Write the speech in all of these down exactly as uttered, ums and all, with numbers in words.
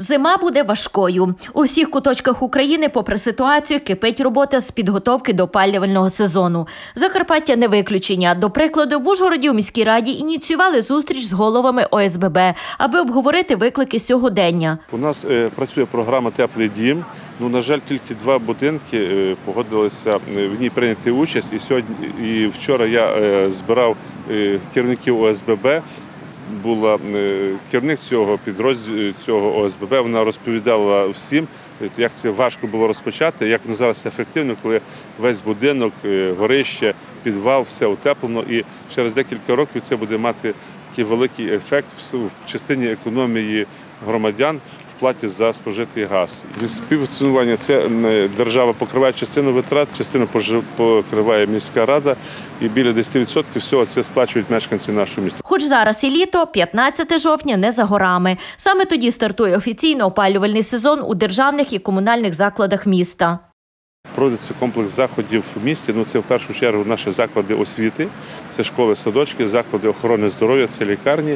Зима буде важкою. У всіх куточках України, попри ситуацію, кипить робота з підготовки до опалювального сезону. Закарпаття не виключення. До прикладу, в Ужгороді у міській раді ініціювали зустріч з головами О С Б Б, аби обговорити виклики сьогодення. У нас е, працює програма «Теплий дім». Ну, на жаль, тільки два будинки е, погодилися в ній прийняти участь. І сьогодні, і вчора я е, збирав е, керівників О С Б Б. Була керівник цього підрозділу, цього О С Б Б, вона розповідала всім, як це важко було розпочати, як воно зараз ефективно, коли весь будинок, горище, підвал, все утеплено. І через декілька років це буде мати такий великий ефект в частині економії громадян в платі за спожитий газ. Співфінансування – це держава покриває частину витрат, частину покриває міська рада, і біля десять відсотків всього це сплачують мешканці нашого міста. Хоч зараз і літо, п'ятнадцяте жовтня не за горами. Саме тоді стартує офіційно опалювальний сезон у державних і комунальних закладах міста. Проводиться комплекс заходів в місті. Ну, це в першу чергу наші заклади освіти, це школи, садочки, заклади охорони здоров'я, це лікарні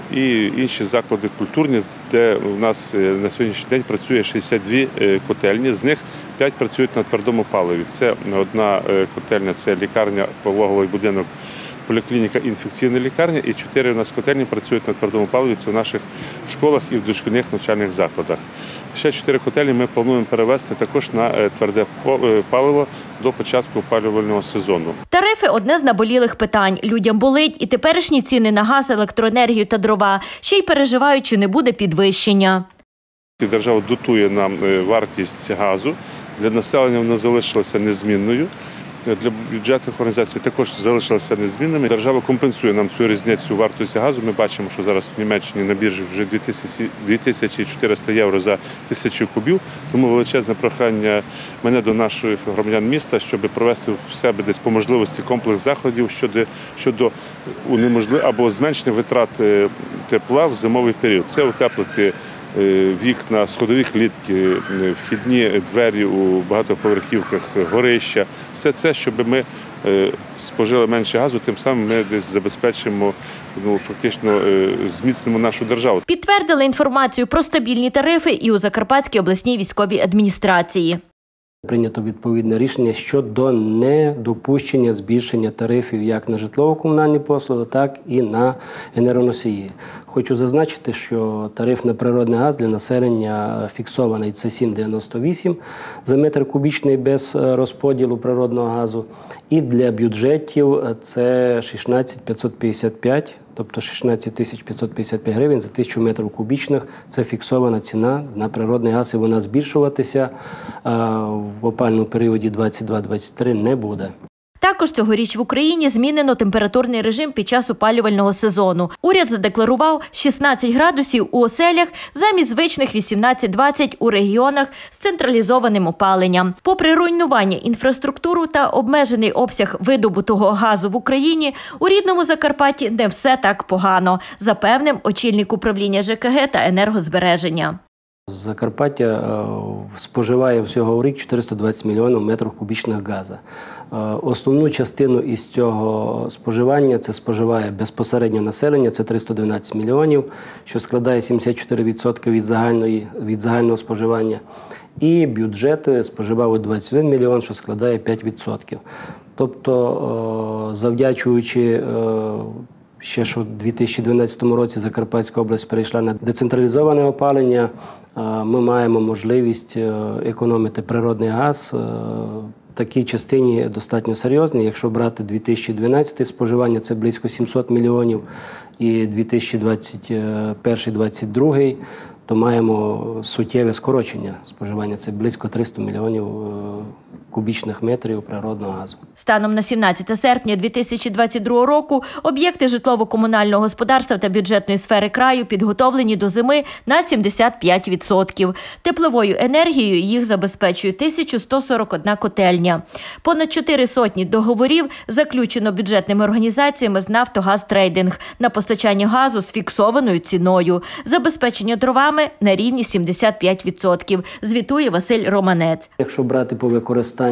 і інші заклади культурні, де у нас на сьогоднішній день працює шістдесят дві котельні, з них п'ять працюють на твердому паливі. Це одна котельня, це лікарня, пологовий будинок, поліклініка, інфекційна лікарня, і чотири у нас котельні працюють на твердому паливі, це в наших школах і в дошкільних навчальних закладах. Ще чотири котельні ми плануємо перевести також на тверде паливо до початку опалювального сезону. Тарифи – одне з наболілих питань. Людям болить і теперішні ціни на газ, електроенергію та дрова. Ще й переживають, чи не буде підвищення. Держава дотує нам вартість газу. Для населення вона залишилася незмінною. Для бюджетних організацій також залишилися незмінними. Держава компенсує нам цю різницю вартості газу. Ми бачимо, що зараз в Німеччині на біржі вже дві тисячі чотириста євро за тисячу кубів. Тому величезне прохання мене до наших громадян міста, щоб провести в себе десь по можливості комплекс заходів щодо, щодо унеможливлення або зменшення витрат тепла в зимовий період. Це утеплити вікна, сходові клітки, вхідні двері у багатоповерхівках, горища. Все це, щоб ми спожили менше газу, тим самим ми десь забезпечимо, ну, фактично зміцнимо нашу державу. Підтвердили інформацію про стабільні тарифи і у Закарпатській обласній військовій адміністрації. Прийнято відповідне рішення щодо недопущення збільшення тарифів як на житлово-комунальні послуги, так і на енергоносії. Хочу зазначити, що тариф на природний газ для населення фіксований – це сім дев'яносто вісім за метр кубічний без розподілу природного газу. І для бюджетів це шістнадцять п'ятсот п'ятдесят п'ять, тобто шістнадцять тисяч п'ятсот п'ятдесят п'ять гривень за тисячу метрів кубічних. Це фіксована ціна на природний газ, і вона збільшуватися в опалювальному періоді двадцять два двадцять три не буде. Також цьогоріч в Україні змінено температурний режим під час опалювального сезону. Уряд задекларував шістнадцять градусів у оселях замість звичних вісімнадцять двадцять у регіонах з централізованим опаленням. Попри руйнування інфраструктури та обмежений обсяг видобутого газу в Україні, у рідному Закарпатті не все так погано, запевнив очільник управління Ж К Г та енергозбереження. Закарпаття споживає всього в рік чотириста двадцять мільйонів метрів кубічних газу. Основну частину із цього споживання це споживає безпосередньо населення, це триста дванадцять мільйонів, що складає сімдесят чотири відсотки від загальної, від загального споживання. І бюджет споживав двадцять один мільйон, що складає п'ять відсотків. Тобто, завдячуючи ще що в дві тисячі дванадцятому році Закарпатська область перейшла на децентралізоване опалення, ми маємо можливість економити природний газ. В такій частині достатньо серйозні. Якщо брати дві тисячі дванадцятий споживання, це близько сімсот мільйонів, і дві тисячі двадцять перший двадцять другий, то маємо суттєве скорочення споживання. Це близько триста мільйонів кубічних метрів природного газу. Станом на сімнадцяте серпня дві тисячі двадцять другого року об'єкти житлово-комунального господарства та бюджетної сфери краю підготовлені до зими на сімдесят п'ять відсотків. Тепловою енергією їх забезпечує тисяча сто сорок одна котельня. Понад чотири сотні договорів заключено бюджетними організаціями з «Нафтогазтрейдинг» на постачання газу з фіксованою ціною. Забезпечення дровами на рівні сімдесят п'ять відсотків, звітує Василь Романець. Якщо брати по використанню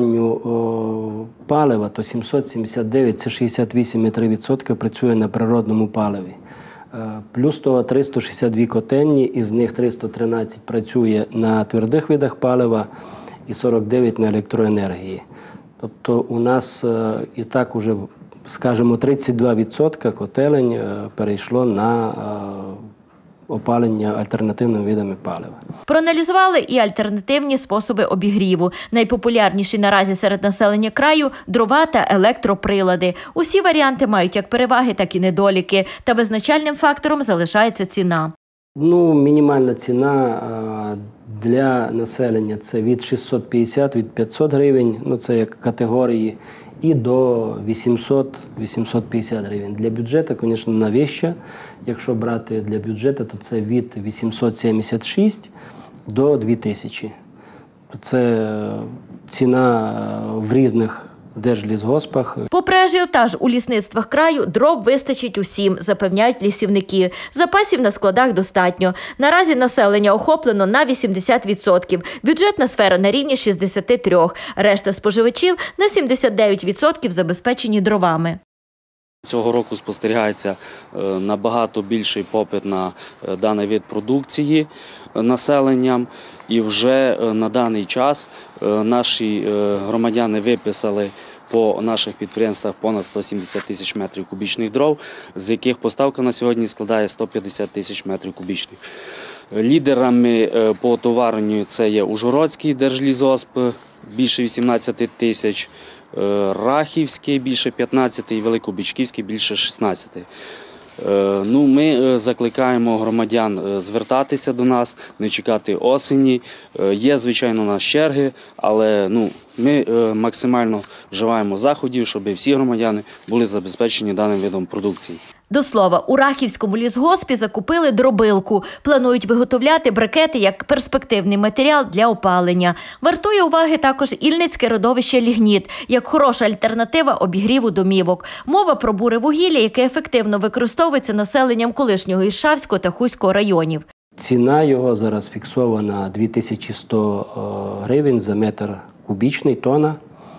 палива, то сімсот сімдесят дев'ять – це шістдесят вісім цілих три десятих відсотка працює на природному паливі. Плюс того триста шістдесят дві котельні, із них триста тринадцять працює на твердих видах палива і сорок дев'ять на електроенергії. Тобто у нас і так уже, скажімо, тридцять два відсотки котелень перейшло на опалення альтернативними видами палива. Проаналізували і альтернативні способи обігріву. Найпопулярніші наразі серед населення краю – дрова та електроприлади. Усі варіанти мають як переваги, так і недоліки. Та визначальним фактором залишається ціна. Ну, мінімальна ціна для населення – це від шістсот п'ятдесят, від п'ятсот гривень, ну це як категорії, і до вісімсот - вісімсот п'ятдесят гривень. Для бюджету, звісно, навіщо. Якщо брати для бюджету, то це від вісімсот сімдесят шість до двох тисяч. Це ціна в різних держлісгоспах. Попри ажіотаж у лісництвах краю, дров вистачить усім, запевняють лісівники. Запасів на складах достатньо. Наразі населення охоплено на вісімдесят відсотків. Бюджетна сфера на рівні шістдесят три відсотки. Решта споживачів на сімдесят дев'ять відсотків забезпечені дровами. Цього року спостерігається набагато більший попит на даний вид продукції населенням. І вже на даний час наші громадяни виписали по наших підприємствах понад сто сімдесят тисяч метрів кубічних дров, з яких поставка на сьогодні складає сто п'ятдесят тисяч метрів кубічних. Лідерами по товаренню це є Ужгородський держлісгосп, більше вісімнадцять тисяч, Рахівський більше п'ятнадцять і Великобічківський більше шістнадцять. Ну, ми закликаємо громадян звертатися до нас, не чекати осені. Є, звичайно, у нас черги, але ну, ми максимально вживаємо заходів, щоб всі громадяни були забезпечені даним видом продукції. До слова, у Рахівському лісгоспі закупили дробилку. Планують виготовляти брикети як перспективний матеріал для опалення. Вартує уваги також Ільницьке родовище лігніт, як хороша альтернатива обігріву домівок. Мова про буре вугілля, яке ефективно використовується населенням колишнього Іршавського та Хуського районів. Ціна його зараз фіксована дві тисячі сто гривень за метр кубічний, тонна.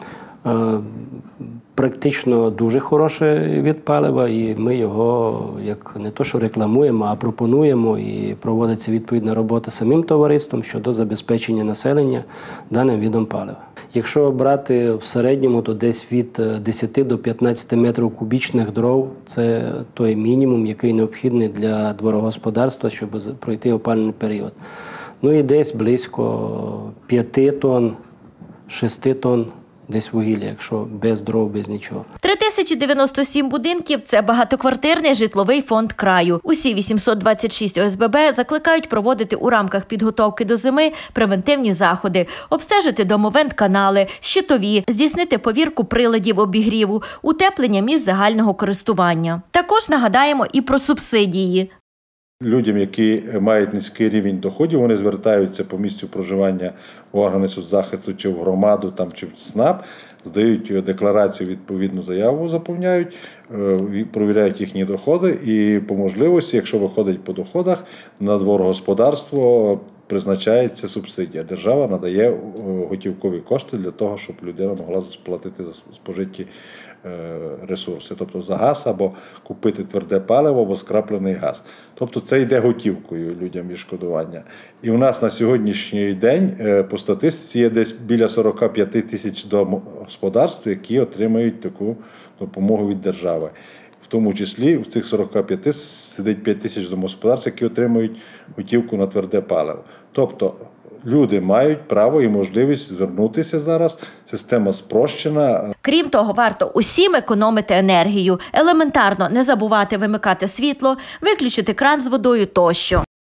Практично дуже хороше від палива, і ми його як не то що рекламуємо, а пропонуємо, і проводиться відповідна робота самим товариством щодо забезпечення населення даним видом палива. Якщо брати в середньому, то десь від десяти до п'ятнадцяти метрів кубічних дров – це той мінімум, який необхідний для дворогосподарства, щоб пройти опалювальний період. Ну і десь близько п'яти тонн, шести тонн десь вугілля, якщо без дров, без нічого. три тисячі дев'яносто сім будинків – це багатоквартирний житловий фонд краю. Усі вісімсот двадцять шість о ес бе бе закликають проводити у рамках підготовки до зими превентивні заходи, обстежити домовент-канали, щитові, здійснити повірку приладів обігріву, утеплення місць загального користування. Також нагадаємо і про субсидії. Людям, які мають низький рівень доходів, вони звертаються по місцю проживання в органи соцзахисту чи в громаду, там, чи в ЦНАП, здають декларацію, відповідну заяву заповняють, провіряють їхні доходи і по можливості, якщо виходить по доходах, на дворогосподарство призначається субсидія. Держава надає готівкові кошти для того, щоб людина могла сплатити за спожиті ресурси, тобто за газ або купити тверде паливо або скраплений газ. Тобто це йде готівкою людям відшкодування. І у нас на сьогоднішній день по статистиці є десь біля сорок п'ять тисяч домогосподарств, які отримають таку допомогу від держави. В тому числі в цих сорока п'яти сидить п'ять тисяч домогосподарств, які отримують готівку на тверде паливо. Тобто люди мають право і можливість звернутися зараз. Система спрощена. Крім того, варто усім економити енергію. Елементарно не забувати вимикати світло, виключити кран з водою тощо.